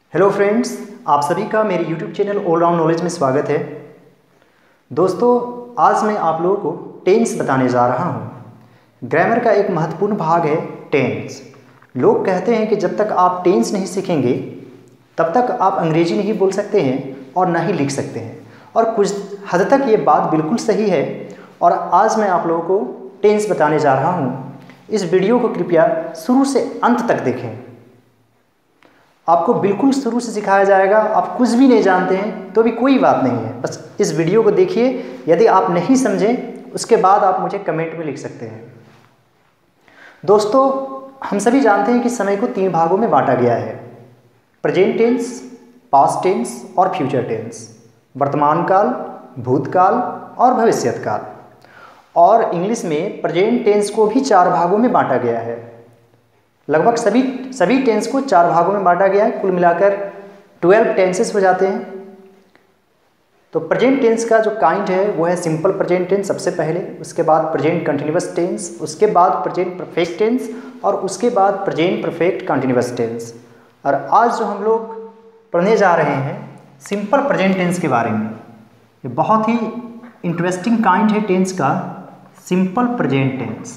Hello friends, आप सभी का मेरे YouTube channel all round knowledge में स्वागत है। दोस्तों, आज मैं आप लोगों को टेंस बताने जा रहा हूँ। ग्रामर का एक महत्वपूर्ण भाग है टेंस। लोग कहते हैं कि जब तक आप टेंस नहीं सीखेंगे तब तक आप अंग्रेजी नहीं बोल सकते हैं और ना ही लिख सकते हैं, और कुछ हद तक ये बात बिल्कुल सही है। और आज मैं आप लोगों को टेंस बताने जा रहा हूँ। इस वीडियो को कृपया शुरू से अंत तक देखें। आपको बिल्कुल शुरू से सिखाया जाएगा। आप कुछ भी नहीं जानते हैं तो भी कोई बात नहीं है, बस इस वीडियो को देखिए। यदि आप नहीं समझें उसके बाद आप मुझे कमेंट में लिख सकते हैं। दोस्तों, हम सभी जानते हैं कि समय को 3 भागों में बांटा गया है: प्रेजेंट टेंस, पास्ट टेंस और फ्यूचर टेंस। वर्तमान काल, भूतकाल और भविष्यत काल। और इंग्लिश में प्रेजेंट टेंस को भी 4 भागों में बांटा गया है। लगभग सभी टेंस को 4 भागों में बांटा गया है। कुल मिलाकर 12 टेंसेस हो जाते हैं। तो प्रेजेंट टेंस का जो काइंड है वो है सिंपल प्रेजेंट टेंस सबसे पहले, उसके बाद प्रेजेंट कंटिन्यूअस टेंस, उसके बाद प्रेजेंट परफेक्ट टेंस और उसके बाद प्रेजेंट परफेक्ट कंटिन्यूअस टेंस। और आज जो हम लोग पढ़ने जा रहे हैं सिंपल प्रेजेंट टेंस के बारे में। ये बहुत ही इंटरेस्टिंग काइंड है टेंस का, simple present tense.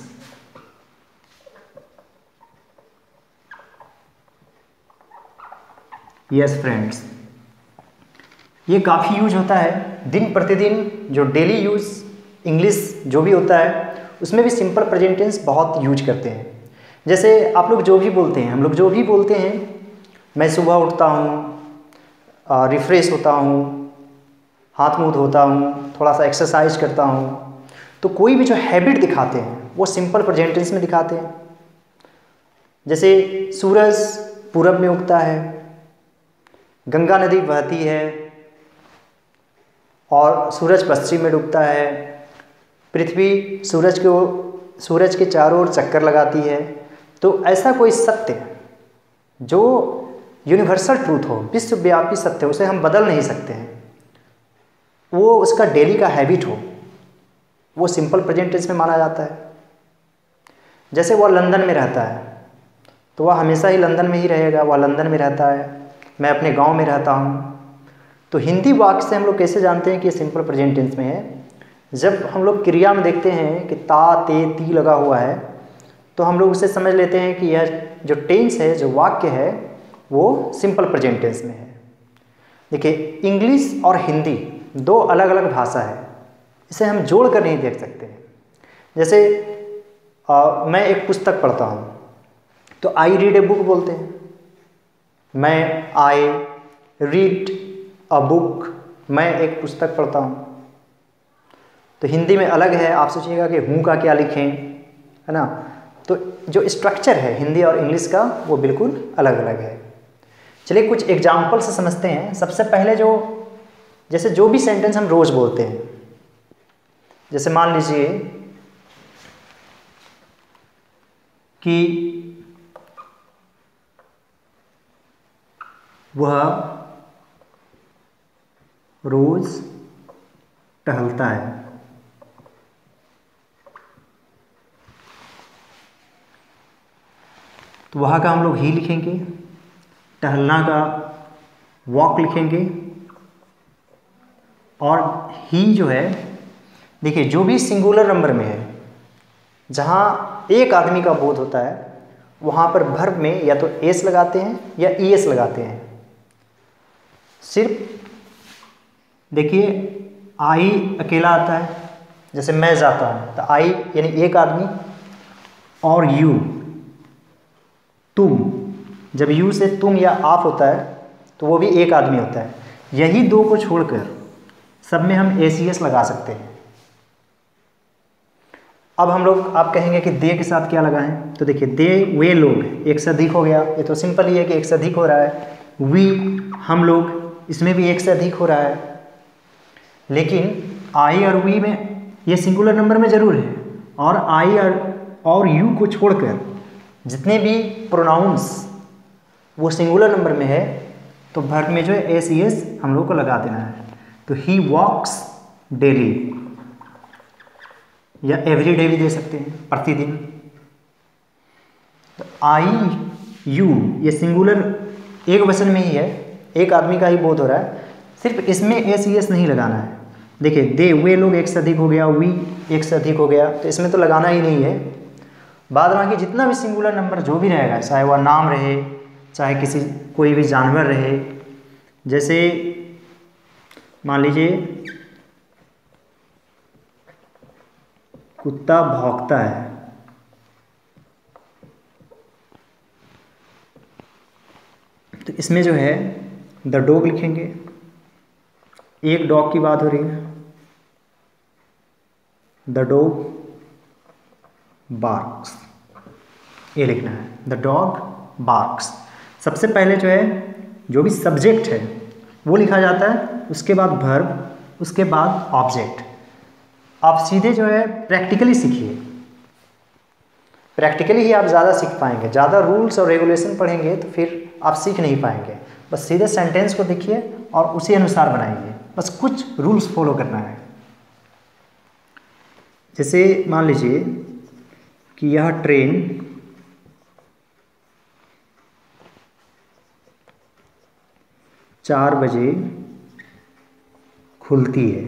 Yes friends, ये काफ़ी यूज होता है दिन प्रतिदिन। जो डेली यूज़ इंग्लिश जो भी होता है उसमें भी सिंपल प्रेजेंट टेंस बहुत यूज करते हैं। जैसे आप लोग जो भी बोलते हैं, हम लोग जो भी बोलते हैं, मैं सुबह उठता हूँ, रिफ्रेश होता हूँ, हाथ मुँह धोता हूँ, थोड़ा सा एक्सरसाइज करता हूँ, तो कोई भी जो हैबिट दिखाते हैं वो सिंपल प्रेजेंट टेंस में दिखाते हैं। जैसे सूरज पूरब में उगता है, गंगा नदी बहती है और सूरज पश्चिम में डूबता है, पृथ्वी सूरज के चारों ओर चक्कर लगाती है। तो ऐसा कोई सत्य जो यूनिवर्सल ट्रूथ हो, विश्वव्यापी सत्य, उसे हम बदल नहीं सकते हैं, वो उसका डेली का हैबिट हो, वो सिंपल प्रेजेंट टेंस में माना जाता है। जैसे वह लंदन में रहता है तो वह हमेशा ही लंदन में ही रहेगा, वह लंदन में रहता है, मैं अपने गांव में रहता हूं। तो हिंदी वाक्य से हम लोग कैसे जानते हैं कि ये सिंपल प्रेजेंट टेंस में है? जब हम लोग क्रिया में देखते हैं कि ता, ते, ती लगा हुआ है तो हम लोग उसे समझ लेते हैं कि यह जो टेंस है, जो वाक्य है, वो सिंपल प्रेजेंट टेंस में है। देखिए, इंग्लिश और हिंदी 2 अलग अलग भाषा है, इसे हम जोड़ कर नहीं देख सकते हैं। जैसे मैं एक पुस्तक पढ़ता हूँ तो आई रीड ए बुक बोलते हैं। मैं आई रीड अ बुक, मैं एक पुस्तक पढ़ता हूँ। तो हिंदी में अलग है। आप सोचिएगा कि हूँ का क्या लिखें, है ना? तो जो स्ट्रक्चर है हिंदी और इंग्लिश का वो बिल्कुल अलग अलग है। चलिए कुछ एग्जाम्पल से समझते हैं। सबसे पहले जैसे जो भी सेंटेंस हम रोज़ बोलते हैं, जैसे मान लीजिए कि वह रोज टहलता है। तो वहाँ का हम लोग ही लिखेंगे, टहलना का वॉक लिखेंगे। और ही जो है, देखिए, जो भी सिंगुलर नंबर में है, जहाँ एक आदमी का बोध होता है, वहाँ पर वर्ब में या तो एस लगाते हैं या ईएस लगाते हैं। सिर्फ देखिए, आई अकेला आता है, जैसे मैं जाता हूँ तो आई यानी एक आदमी, और यू, तुम, जब यू से तुम या आप होता है तो वो भी एक आदमी होता है। यही 2 को छोड़कर सब में हम एस लगा सकते हैं। अब हम लोग, आप कहेंगे कि दे के साथ क्या लगाएं? तो देखिए, दे वे लोग, एक से अधिक हो गया, ये तो सिंपल ही है कि एक से अधिक हो रहा है। वी हम लोग, इसमें भी एक से अधिक हो रहा है। लेकिन आई और वी में ये सिंगुलर नंबर में जरूर है, और आई और यू को छोड़कर जितने भी प्रोनाउंस वो सिंगुलर नंबर में है, तो वर्ब में जो है एस ई एस हम लोग को लगा देना है। तो ही वॉक्स डेली, या एवरी डे भी दे सकते हैं, प्रतिदिन। तो आई यू ये सिंगुलर एक वचन में ही है, एक आदमी का ही बोध हो रहा है, सिर्फ इसमें एस ई एस नहीं लगाना है। देखिए दे वे लोग एक से अधिक हो गया, वी एक से अधिक हो गया, तो इसमें तो लगाना ही नहीं है। बाद बाकी जितना भी सिंगुलर नंबर जो भी रहेगा, चाहे वह नाम रहे, चाहे किसी कोई भी जानवर रहे, जैसे मान लीजिए कुत्ता भौंकता है, तो इसमें जो है द डॉग लिखेंगे। एक डॉग की बात हो रही है, द डॉग बार्क्स, ये लिखना है, द डॉग बार्क्स। सबसे पहले जो है जो भी सब्जेक्ट है वो लिखा जाता है, उसके बाद वर्ब, उसके बाद ऑब्जेक्ट। आप सीधे जो है प्रैक्टिकली सीखिए, प्रैक्टिकली ही आप ज़्यादा सीख पाएंगे। ज़्यादा रूल्स और रेगुलेशन पढ़ेंगे तो फिर आप सीख नहीं पाएंगे। बस सीधे सेंटेंस को देखिए और उसी अनुसार बनाइए, बस कुछ रूल्स फॉलो करना है। जैसे मान लीजिए कि यह ट्रेन चार बजे खुलती है।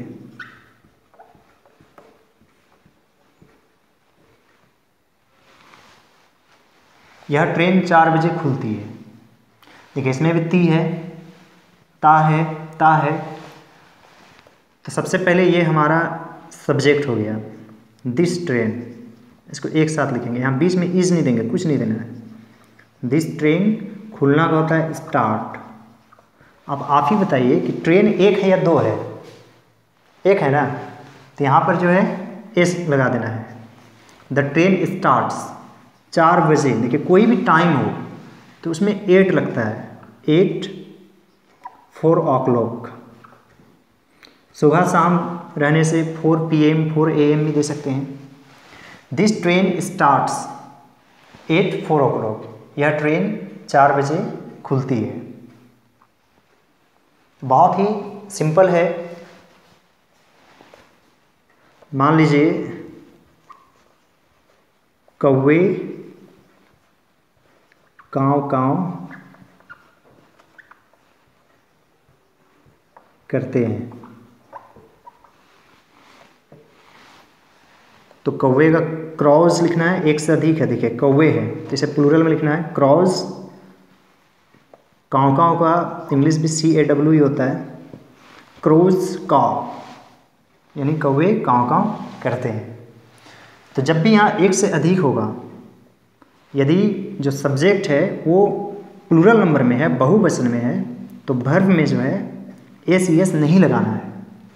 यह ट्रेन 4 बजे खुलती है। देखिए इसमें भी ती है, ता है, ता है। तो सबसे पहले ये हमारा सब्जेक्ट हो गया, दिस ट्रेन, इसको एक साथ लिखेंगे। यहाँ बीच में इज नहीं देंगे, कुछ नहीं देना है। दिस ट्रेन खुलना का होता है स्टार्ट। अब आप ही बताइए कि ट्रेन एक है या दो है? एक है ना, तो यहाँ पर जो है एस लगा देना है। द ट्रेन स्टार्ट्स 4 बजे। देखिए कोई भी टाइम हो तो उसमें 8 लगता है, 8 4 o'clock। सुबह शाम रहने से 4 PM 4 AM भी दे सकते हैं। This train starts 8 4 o'clock। यह ट्रेन 4 बजे खुलती है। बहुत ही सिंपल है। मान लीजिए कौवे काँव काँव करते हैं, तो कौवे का क्रॉस लिखना है, एक से अधिक है। देखिए कौवे है तो इसे प्लूरल में लिखना है, क्रॉस। काँव काँव का इंग्लिश भी CAW ही होता है, क्रोज काव, यानी कौवे काँव काँव करते हैं। तो जब भी यहाँ एक से अधिक होगा, यदि जो सब्जेक्ट है वो प्लूरल नंबर में है, बहुवचन में है, तो वर्ब में जो है एस ई एस नहीं लगाना है।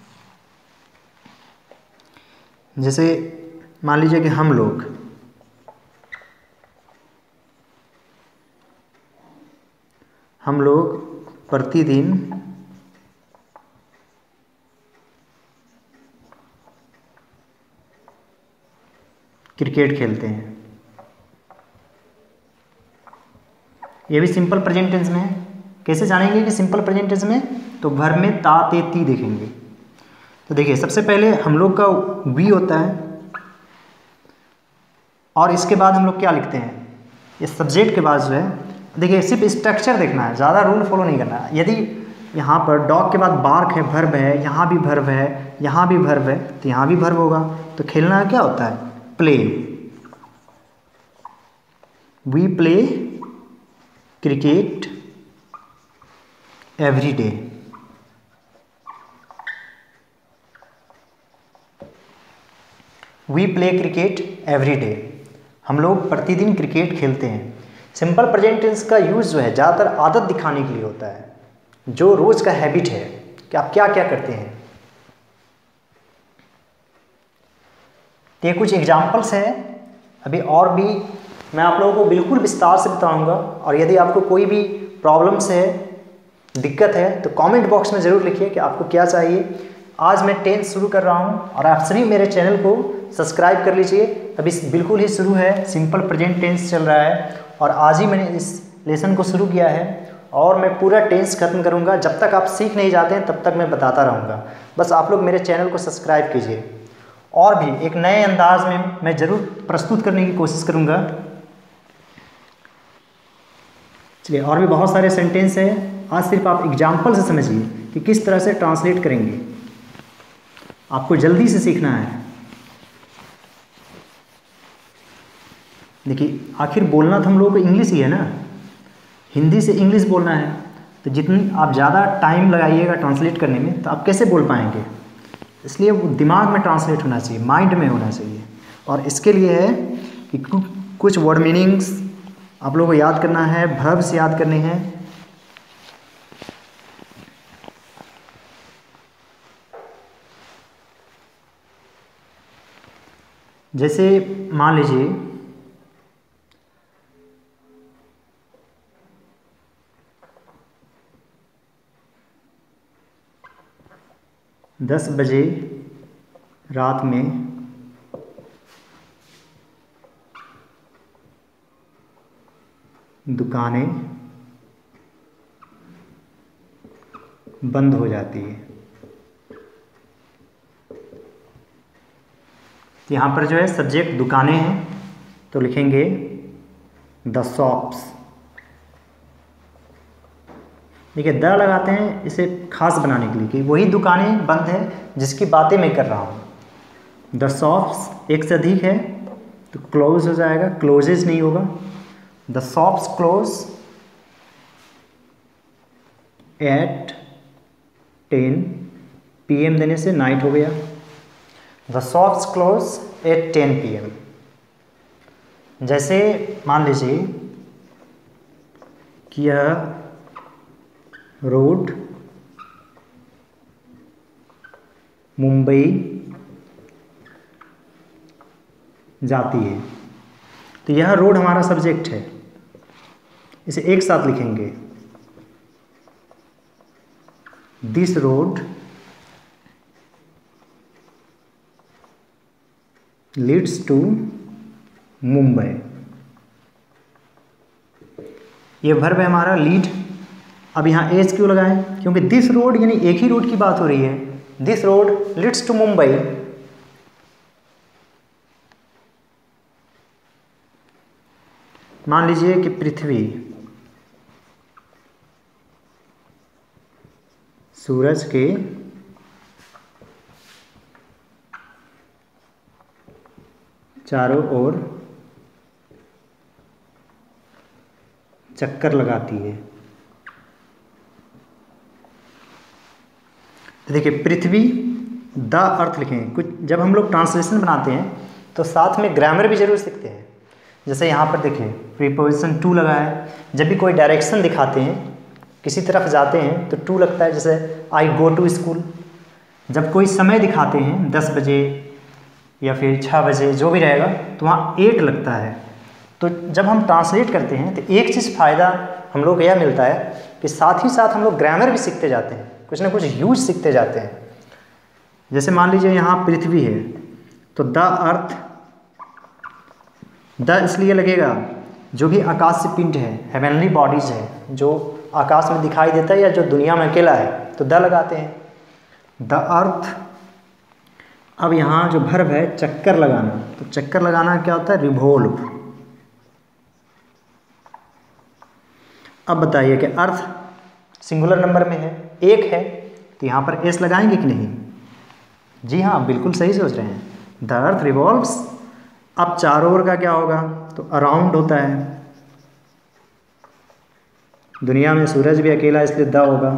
जैसे मान लीजिए कि हम लोग प्रतिदिन क्रिकेट खेलते हैं। ये भी सिंपल प्रेजेंट टेंस में है। कैसे जानेंगे कि सिंपल प्रेजेंट टेंस में? तो वर्ब में ता ते ती देखेंगे। तो देखिए सबसे पहले हम लोग का वी होता है और इसके बाद हम लोग क्या लिखते हैं, ये सब्जेक्ट के बाद जो है, देखिए सिर्फ स्ट्रक्चर देखना है, ज़्यादा रूल फॉलो नहीं करना है। यदि यहाँ पर डॉग के बाद बार्क है, वर्ब है, यहाँ भी वर्ब है, यहाँ भी वर्ब है, तो यहाँ भी वर्ब होगा। तो खेलना क्या होता है? Play. We play cricket every day. We play cricket every day. हम लोग प्रतिदिन क्रिकेट खेलते हैं। सिंपल प्रेजेंट टेंस का यूज़ जो है ज़्यादातर आदत दिखाने के लिए होता है, जो रोज़ का हैबिट है कि आप क्या क्या करते हैं। तो ये कुछ एग्जाम्पल्स हैं, अभी और भी मैं आप लोगों को बिल्कुल विस्तार से बताऊंगा। और यदि आपको कोई भी प्रॉब्लम्स है, दिक्कत है, तो कमेंट बॉक्स में ज़रूर लिखिए कि आपको क्या चाहिए। आज मैं टेंस शुरू कर रहा हूं और आप सभी मेरे चैनल को सब्सक्राइब कर लीजिए। अभी बिल्कुल ही शुरू है, सिंपल प्रेजेंट टेंस चल रहा है और आज ही मैंने इस लेसन को शुरू किया है और मैं पूरा टेंस खत्म करूंगा। जब तक आप सीख नहीं जाते हैं तब तक मैं बताता रहूँगा। बस आप लोग मेरे चैनल को सब्सक्राइब कीजिए। और भी एक नए अंदाज में मैं ज़रूर प्रस्तुत करने की कोशिश करूँगा। चलिए, और भी बहुत सारे सेंटेंस हैं, आज सिर्फ आप एग्जाम्पल से समझिए कि किस तरह से ट्रांसलेट करेंगे। आपको जल्दी से सीखना है। देखिए, आखिर बोलना तो हम लोगों को इंग्लिश ही है ना, हिंदी से इंग्लिश बोलना है, तो जितनी आप ज़्यादा टाइम लगाइएगा ट्रांसलेट करने में तो आप कैसे बोल पाएंगे। इसलिए वो दिमाग में ट्रांसलेट होना चाहिए, माइंड में होना चाहिए। और इसके लिए है कि कुछ वर्ड मीनिंग्स आप लोगों को याद करना है, वर्ब्स याद करने हैं। जैसे मान लीजिए 10 बजे रात में दुकानें बंद हो जाती है। यहाँ पर जो है सब्जेक्ट दुकानें हैं, तो लिखेंगे द शॉप्स। देखिए, द लगाते हैं इसे खास बनाने के लिए कि वही दुकानें बंद है जिसकी बातें मैं कर रहा हूँ। द शॉप्स एक से अधिक है तो क्लोज हो जाएगा, क्लोजेज नहीं होगा। The shops close at 10 PM देने से नाइट हो गया। The shops close at 10 PM। जैसे मान लीजिए कि यह रोड मुंबई जाती है, तो यह रोड हमारा सब्जेक्ट है, इसे एक साथ लिखेंगे। This road leads to Mumbai. ये वर्ब है हमारा लीड। अब यहाँ एज क्यों लगाएं? क्योंकि दिस रोड यानी एक ही रोड की बात हो रही है। This road leads to Mumbai. मान लीजिए कि पृथ्वी सूरज के चारों ओर चक्कर लगाती है। तो देखिए, पृथ्वी द अर्थ लिखेंगे। कुछ जब हम लोग ट्रांसलेशन बनाते हैं तो साथ में ग्रामर भी जरूर सीखते हैं। जैसे यहाँ पर देखिए प्रीपोजिशन टू लगा है। जब भी कोई डायरेक्शन दिखाते हैं, किसी तरफ जाते हैं तो टू लगता है। जैसे आई गो टू स्कूल। जब कोई समय दिखाते हैं 10 बजे या फिर 6 बजे जो भी रहेगा तो वहाँ 8 लगता है। तो जब हम ट्रांसलेट करते हैं तो एक चीज़ फ़ायदा हम लोग को यह मिलता है कि साथ ही साथ हम लोग ग्रामर भी सीखते जाते हैं, कुछ ना कुछ यूज सीखते जाते हैं। जैसे मान लीजिए यहाँ पृथ्वी है तो द अर्थ, द इसलिए लगेगा जो भी आकाश से पिंड है, हेवनली बॉडीज है, जो आकाश में दिखाई देता है या जो दुनिया में अकेला है, तो द लगाते हैं। The earth. अब यहाँ जो वर्ब है चक्कर लगाना, तो चक्कर लगाना क्या होता है? रिवॉल्व। अब बताइए कि अर्थ सिंगुलर नंबर में है, एक है, तो यहाँ पर एस लगाएंगे कि नहीं? जी हाँ, बिल्कुल सही सोच रहे हैं। The earth revolves. अब चारों ओर का क्या होगा? तो अराउंड होता है। दुनिया में सूरज भी अकेला, इसलिए द होगा।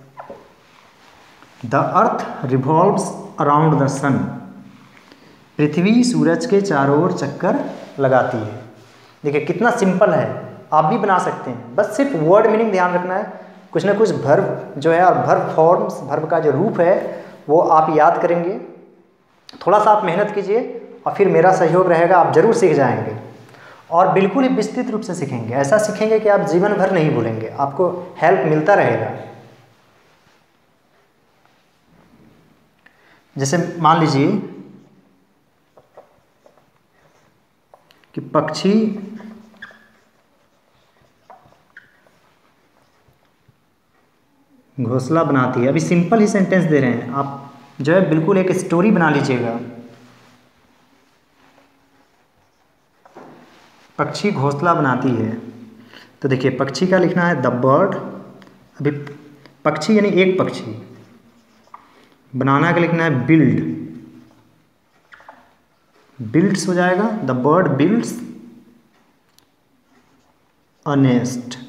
The earth revolves around the sun. पृथ्वी सूरज के चारों ओर चक्कर लगाती है। देखिए कितना सिंपल है, आप भी बना सकते हैं। बस सिर्फ वर्ड मीनिंग ध्यान रखना है। कुछ ना कुछ वर्ब जो है और वर्ब फॉर्म्स, वर्ब का जो रूप है वो आप याद करेंगे। थोड़ा सा आप मेहनत कीजिए और फिर मेरा सहयोग रहेगा, आप जरूर सीख जाएंगे। और बिल्कुल ही विस्तृत रूप से सीखेंगे। ऐसा सीखेंगे कि आप जीवन भर नहीं भूलेंगे, आपको हेल्प मिलता रहेगा। जैसे मान लीजिए कि पक्षी घोंसला बनाती है। अभी सिंपल ही सेंटेंस दे रहे हैं, आप जो है बिल्कुल एक स्टोरी बना लीजिएगा। पक्षी घोंसला बनाती है। तो देखिए पक्षी का लिखना है द बर्ड, अभी पक्षी यानी एक पक्षी। बनाना का लिखना है बिल्ड, बिल्ड्स हो जाएगा, the bird builds a nest.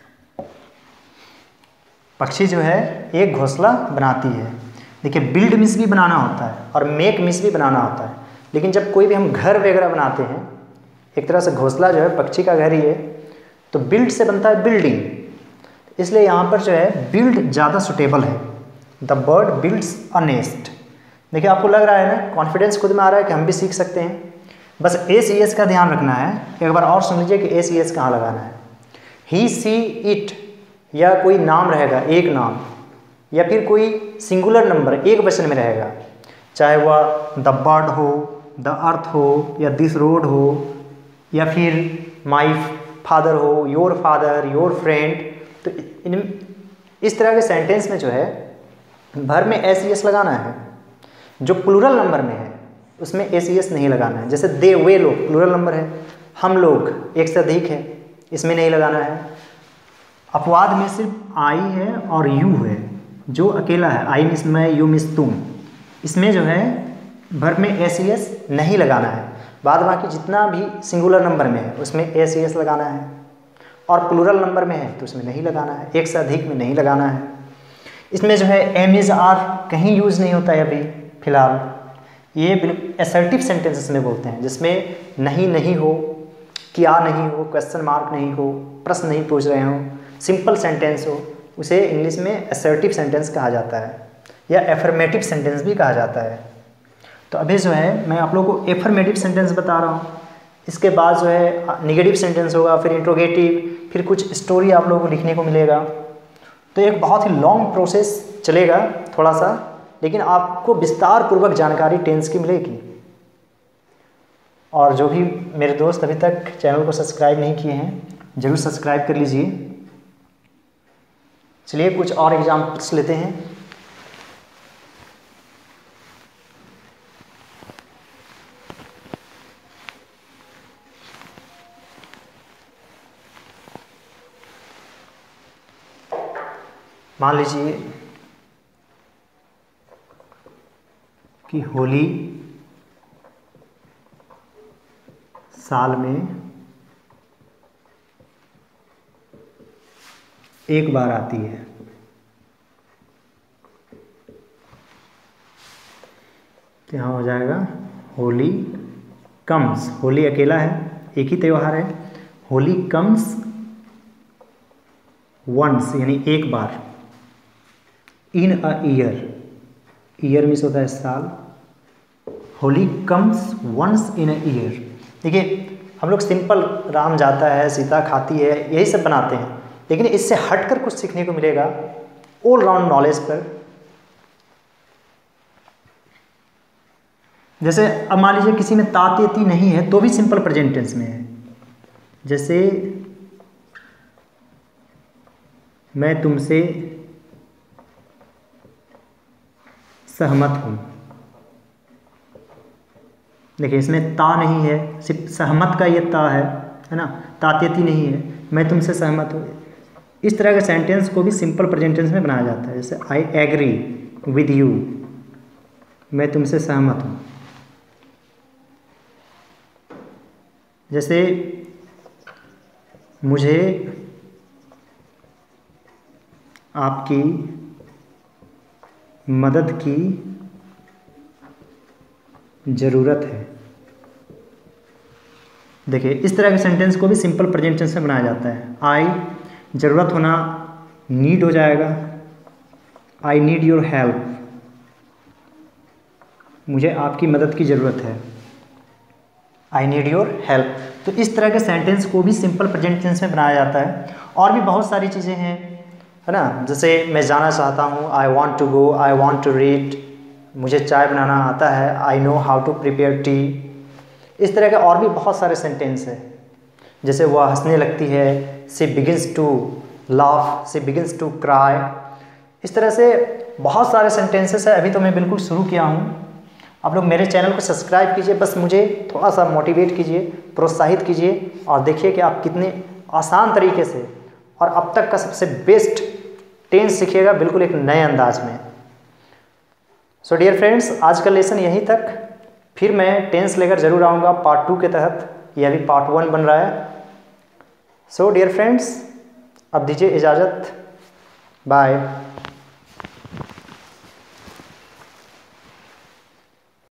पक्षी जो है एक घोंसला बनाती है। देखिए बिल्ड मीन्स भी बनाना होता है और मेक मीन्स भी बनाना होता है, लेकिन जब कोई भी हम घर वगैरह बनाते हैं, एक तरह से घोंसला जो है पक्षी का घर ही है, तो बिल्ड से बनता है बिल्डिंग, इसलिए यहाँ पर जो है बिल्ड ज़्यादा सुटेबल है। The bird builds a nest. देखिए आपको लग रहा है ना, कॉन्फिडेंस खुद में आ रहा है कि हम भी सीख सकते हैं। बस एस ई एस का ध्यान रखना है। एक बार और सुन लीजिए कि एस ई एस कहाँ लगाना है। ही सी इट, या कोई नाम रहेगा एक नाम, या फिर कोई सिंगुलर नंबर एक वचन में रहेगा, चाहे वह द बर्ड हो, द अर्थ हो, या दिस रोड हो, या फिर माई फादर हो, योर फादर, योर फ्रेंड। तो इस तरह के सेंटेंस में जो है भर में एस ई एस लगाना है। जो प्लूरल नंबर में है उसमें एस ई एस नहीं लगाना है। जैसे दे वे लोग प्लूरल नंबर है, हम लोग एक से अधिक है, इसमें नहीं लगाना है। अपवाद में सिर्फ आई है और यू है, जो अकेला है, आई मिस मैं, यू मिस तुम, इसमें जो है भर में एस ई एस नहीं लगाना है। बाद बाकी जितना भी सिंगुलर नंबर में है उसमें एस ई एस लगाना है, और प्लूरल नंबर में है तो उसमें नहीं लगाना है, एक से अधिक में नहीं लगाना है। इसमें जो है एम इज़ आर कहीं यूज़ नहीं होता है अभी फ़िलहाल। ये बिल्कुल असर्टिव सेंटेंसेस में बोलते हैं, जिसमें नहीं नहीं हो, क्या नहीं हो, क्वेश्चन मार्क नहीं हो, प्रश्न नहीं पूछ रहे हो, सिंपल सेंटेंस हो, उसे इंग्लिश में असर्टिव सेंटेंस कहा जाता है, या एफर्मेटिव सेंटेंस भी कहा जाता है। तो अभी जो है मैं आप लोगों को एफर्मेटिव सेंटेंस बता रहा हूँ। इसके बाद जो है निगेटिव सेंटेंस होगा, फिर इंट्रोगेटिव, फिर कुछ स्टोरी आप लोगों को लिखने को मिलेगा। तो एक बहुत ही लॉन्ग प्रोसेस चलेगा थोड़ा सा, लेकिन आपको विस्तार पूर्वक जानकारी टेंस की मिलेगी। और जो भी मेरे दोस्त अभी तक चैनल को सब्सक्राइब नहीं किए हैं, ज़रूर सब्सक्राइब कर लीजिए। चलिए कुछ और एग्जाम्पल्स लेते हैं। मान लीजिए कि होली साल में एक बार आती है। तो यहाँ हो जाएगा होली कम्स, होली अकेला है, एक ही त्यौहार है। होली कम्स वंस यानी एक बार, in a year, year means होता है साल। Holi comes once in a year. देखिए हम लोग सिंपल राम जाता है, सीता खाती है, यही सब बनाते हैं, लेकिन इससे हटकर कुछ सीखने को मिलेगा ऑल राउंड नॉलेज पर। जैसे अब मान लीजिए किसी में तातेती नहीं है तो भी सिंपल प्रेजेंट टेंस में है। जैसे मैं तुमसे सहमत हूँ। देखिए इसमें ता नहीं है, सिर्फ सहमत का ये ता है ना, तातेती नहीं है, मैं तुमसे सहमत हूँ। इस तरह के सेंटेंस को भी सिंपल प्रेजेंट टेंस में बनाया जाता है। जैसे आई एग्री विद यू, मैं तुमसे सहमत हूँ। जैसे मुझे आपकी मदद की ज़रूरत है। देखिए इस तरह के सेंटेंस को भी सिंपल प्रेजेंट टेंस में बनाया जाता है। आई ज़रूरत होना नीड हो जाएगा, आई नीड योर हेल्प, मुझे आपकी मदद की ज़रूरत है, आई नीड योर हेल्प। तो इस तरह के सेंटेंस को भी सिंपल प्रेजेंट टेंस में बनाया जाता है। और भी बहुत सारी चीज़ें हैं, है ना। जैसे मैं जाना चाहता हूँ, I want to go, I want to read, मुझे चाय बनाना आता है, I know how to prepare tea. इस तरह के और भी बहुत सारे सेंटेंस हैं। जैसे वह हंसने लगती है, she begins to laugh, she begins to cry. इस तरह से बहुत सारे सेंटेंसेस है। अभी तो मैं बिल्कुल शुरू किया हूँ। आप लोग मेरे चैनल को सब्सक्राइब कीजिए, बस मुझे थोड़ा सा मोटिवेट कीजिए, प्रोत्साहित कीजिए, और देखिए कि आप कितने आसान तरीके से और अब तक का सबसे बेस्ट टेंस सीखिएगा, बिल्कुल एक नए अंदाज में। सो डियर फ्रेंड्स, आज का लेसन यहीं तक। फिर मैं टेंस लेकर ज़रूर आऊँगा पार्ट 2 के तहत, ये अभी पार्ट 1 बन रहा है। सो डियर फ्रेंड्स, अब दीजिए इजाज़त, बाय।